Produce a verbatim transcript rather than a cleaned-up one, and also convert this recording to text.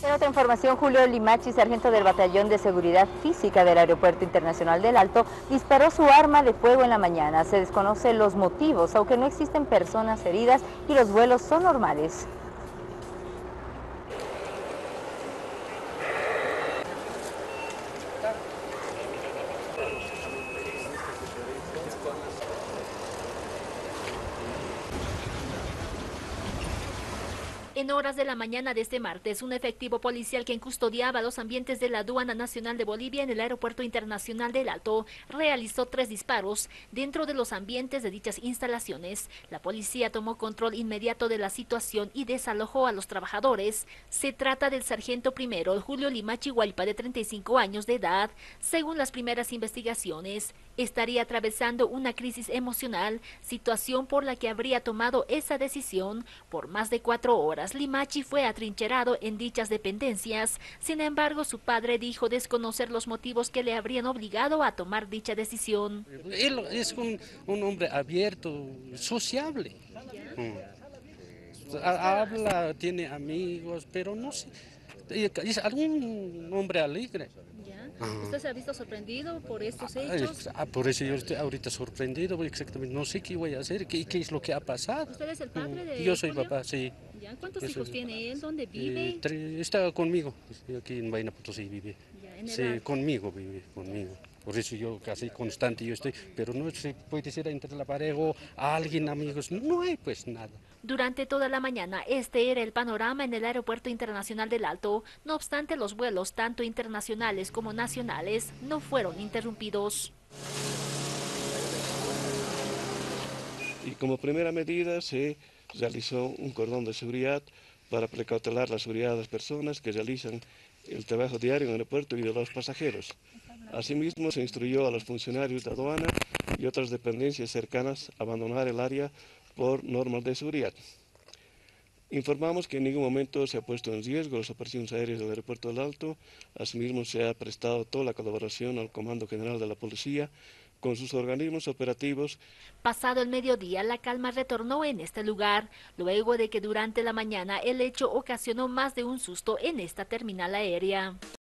En otra información, Julio Limachi, sargento del Batallón de Seguridad Física del Aeropuerto Internacional del Alto, disparó su arma de fuego en la mañana. Se desconocen los motivos, aunque no existen personas heridas y los vuelos son normales. En horas de la mañana de este martes, un efectivo policial que custodiaba los ambientes de la Aduana Nacional de Bolivia en el Aeropuerto Internacional del Alto realizó tres disparos dentro de los ambientes de dichas instalaciones. La policía tomó control inmediato de la situación y desalojó a los trabajadores. Se trata del sargento primero Julio Limachi Hualpa, de treinta y cinco años de edad. Según las primeras investigaciones, estaría atravesando una crisis emocional, situación por la que habría tomado esa decisión. Por más de cuatro horas, Limachi fue atrincherado en dichas dependencias. Sin embargo, su padre dijo desconocer los motivos que le habrían obligado a tomar dicha decisión. Él es un, un hombre abierto, sociable. Mm. Habla, tiene amigos, pero no sé, es algún hombre alegre. ¿Usted se ha visto sorprendido por estos hechos? Ah, por eso yo estoy ahorita sorprendido, exactamente, no sé qué voy a hacer, qué, qué es lo que ha pasado. ¿Usted es el padre de Yo soy Julio? papá, sí. ¿Ya? ¿Cuántos Yo hijos soy- tiene él? ¿Dónde vive? Eh, tre- está conmigo, aquí en Huayna Potosí vive. Ya, en el Sí, Alto. conmigo vive, conmigo. Por eso yo casi constante yo estoy, pero no se puede ser entre la pareja o alguien, amigos, no hay pues nada. Durante toda la mañana, este era el panorama en el Aeropuerto Internacional del Alto. No obstante, los vuelos, tanto internacionales como nacionales, no fueron interrumpidos. Y como primera medida se realizó un cordón de seguridad para precautelar la seguridad de las personas que realizan el trabajo diario en el aeropuerto y de los pasajeros. Asimismo, se instruyó a los funcionarios de aduana y otras dependencias cercanas a abandonar el área por normas de seguridad. Informamos que en ningún momento se ha puesto en riesgo las operaciones aéreas del Aeropuerto del Alto. Asimismo, se ha prestado toda la colaboración al Comando General de la Policía con sus organismos operativos. Pasado el mediodía, la calma retornó en este lugar, luego de que durante la mañana el hecho ocasionó más de un susto en esta terminal aérea.